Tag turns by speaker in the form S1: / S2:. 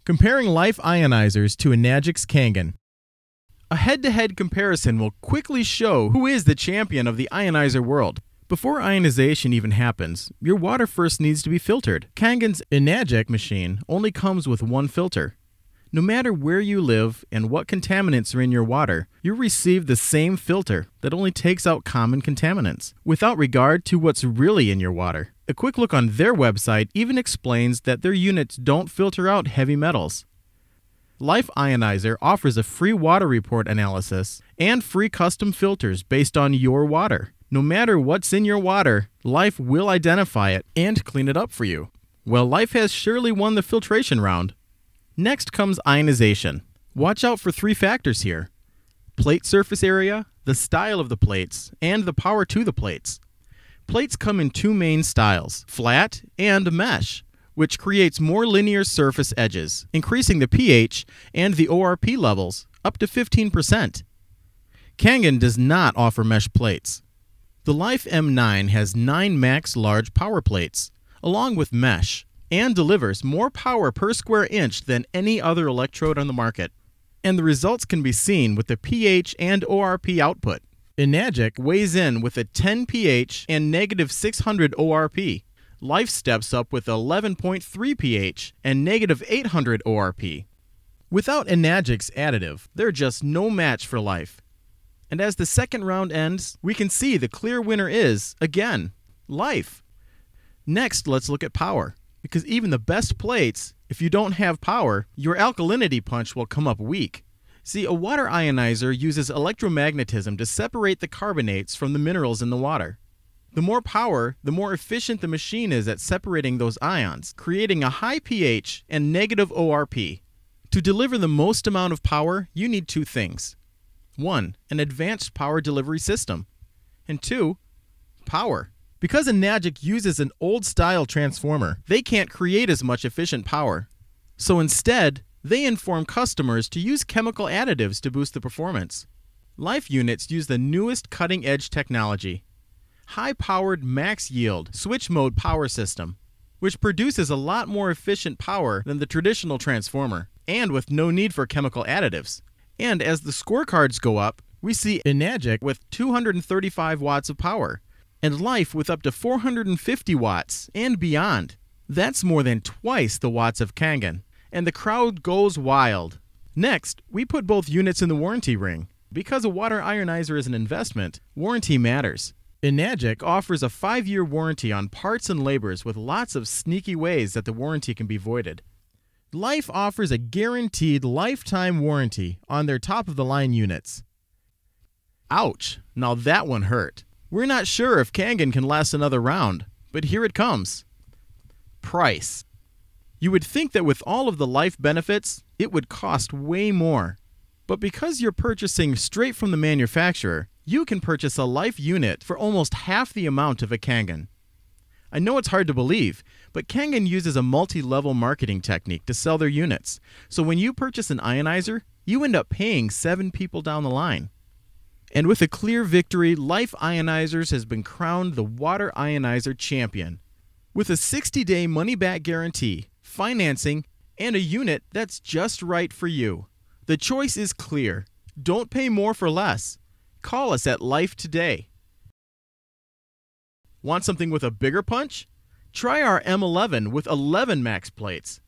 S1: Comparing Life Ionizers to Enagic's Kangen. A head-to-head comparison will quickly show who is the champion of the ionizer world. Before ionization even happens, your water first needs to be filtered. Kangen's Enagic machine only comes with one filter. No matter where you live and what contaminants are in your water, you'll receive the same filter that only takes out common contaminants, without regard to what's really in your water. A quick look on their website even explains that their units don't filter out heavy metals. Life Ionizer offers a free water report analysis and free custom filters based on your water. No matter what's in your water, Life will identify it and clean it up for you. Well, Life has surely won the filtration round. Next comes ionization. Watch out for three factors here: plate surface area, the style of the plates, and the power to the plates. Plates come in two main styles, flat and mesh, which creates more linear surface edges, increasing the pH and the ORP levels up to 15%. Kangen does not offer mesh plates. The Life M9 has 9 max large power plates, along with mesh, and delivers more power per square inch than any other electrode on the market. And the results can be seen with the pH and ORP output. Enagic weighs in with a 10 pH and negative 600 ORP. Life steps up with 11.3 pH and negative 800 ORP. Without Enagic's additive, they're just no match for Life. And as the second round ends, we can see the clear winner is, again, Life. Next, let's look at power. Because even the best plates, if you don't have power, your alkalinity punch will come up weak. See, a water ionizer uses electromagnetism to separate the carbonates from the minerals in the water. The more power, the more efficient the machine is at separating those ions, creating a high pH and negative ORP. To deliver the most amount of power, you need two things. 1. An advanced power delivery system. And 2. Power. Because Enagic uses an old-style transformer, they can't create as much efficient power. So instead, they inform customers to use chemical additives to boost the performance. Life units use the newest cutting-edge technology. High-powered max-yield switch-mode power system, which produces a lot more efficient power than the traditional transformer, and with no need for chemical additives. And as the scorecards go up, we see Enagic with 235 watts of power, and Life with up to 450 watts and beyond. That's more than twice the watts of Kangen, and the crowd goes wild. Next, we put both units in the warranty ring. Because a water ionizer is an investment, warranty matters. Enagic offers a 5-year warranty on parts and labors with lots of sneaky ways that the warranty can be voided. Life offers a guaranteed lifetime warranty on their top-of-the-line units. Ouch, now that one hurt. We're not sure if Kangen can last another round, but here it comes. Price. You would think that with all of the Life benefits, it would cost way more. But because you're purchasing straight from the manufacturer, you can purchase a Life unit for almost half the amount of a Kangen. I know it's hard to believe, but Kangen uses a multi-level marketing technique to sell their units. So when you purchase an ionizer, you end up paying 7 people down the line. And with a clear victory, Life Ionizers has been crowned the water ionizer champion. With a 60-day money-back guarantee, financing, and a unit that's just right for you. The choice is clear. Don't pay more for less. Call us at Life today. Want something with a bigger punch? Try our M11 with 11 max plates.